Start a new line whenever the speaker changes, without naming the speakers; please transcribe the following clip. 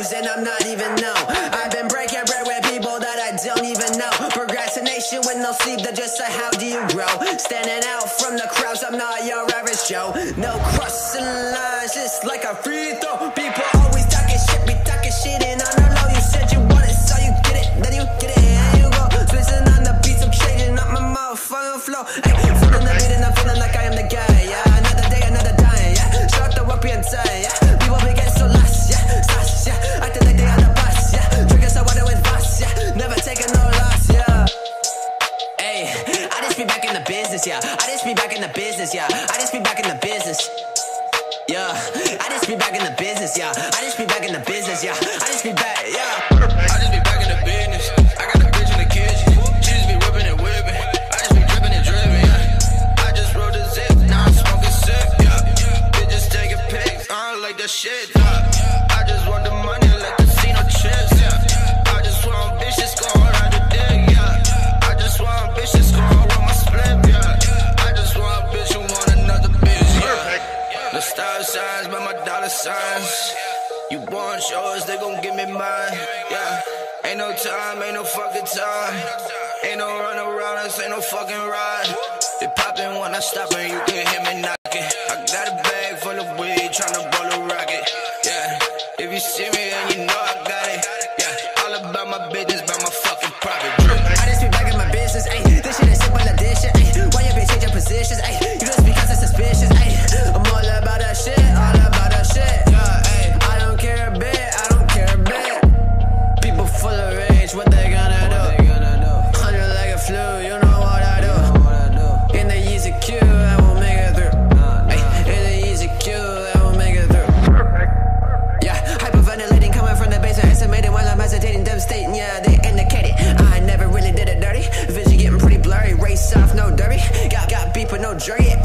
shows and I'm not even known. I've been breaking bread with people that I don't even know. Procrastination with no sleep, they're just like, how do you grow? Standing out from the crowds, I'm not your average Joe. No crossing lines, just like a free throw. People always talking shit, be talking shit, and I don't know. You said you want it, so you get it, then you get it, and you go. Twisting on the beats, I'm changing up my motherfucking flow. Ay, feeling the beat and I'm feeling like I am the guy, yeah. Another day, another dying, yeah. Shut the up and time, yeah. People be getting so lost, yeah. Sass, yeah. Acting like they on the bus, yeah. Drinking some water with Voss, yeah. Never taking no loss, yeah. Ay, I just be back in the business, yeah. I just be back in the business, yeah. I just be back in the business. Yeah, I just be back in the business, yeah. I just be back in the business, yeah. I just be back, yeah.
I just be back in the business. I got a bitch in the kitchen. She just be whipping and whipping. I just be dripping and dripping, yeah. I just rolled a zip, now I'm smoking sick, yeah. Bitches taking pics, I don't like that shit, yeah. I just want the money like casino chips, yeah. I just want bitches going around the dick, yeah. I just want bitches going around my split, yeah. I just want a bitch who want another bitch, yeah. No stop signs, but my dollar signs. You want yours, they gon' give me mine, yeah. Ain't no time, ain't no fucking time. Ain't no run around us, ain't no fucking ride. They poppin' when I stop and you can hear me knocking. I got a bag full of weed, tryna roll a rocket, yeah. If you see me and you know I got it, yeah. All about my business, about my fucking profit.
I just be back in my business, ayy. This shit is simple addition, ayy. Why you be changing positions, ayy? You just because I'm suspicious, ayy. I'm all about that shit, all about that shit, yeah, ayy. I don't care a bit, I don't care a bit. People full of rage, what they gonna do? 100 like a flu, you know what I do. In the easy queue, I won't make it through. Ay, in the easy queue, I won't make it through. Yeah, hyperventilating coming from the basement, estimating while I'm hesitating, devastating, yeah, they indicated. I never really did it dirty. Vision getting pretty blurry, race off, no derby. Got beef with no jury.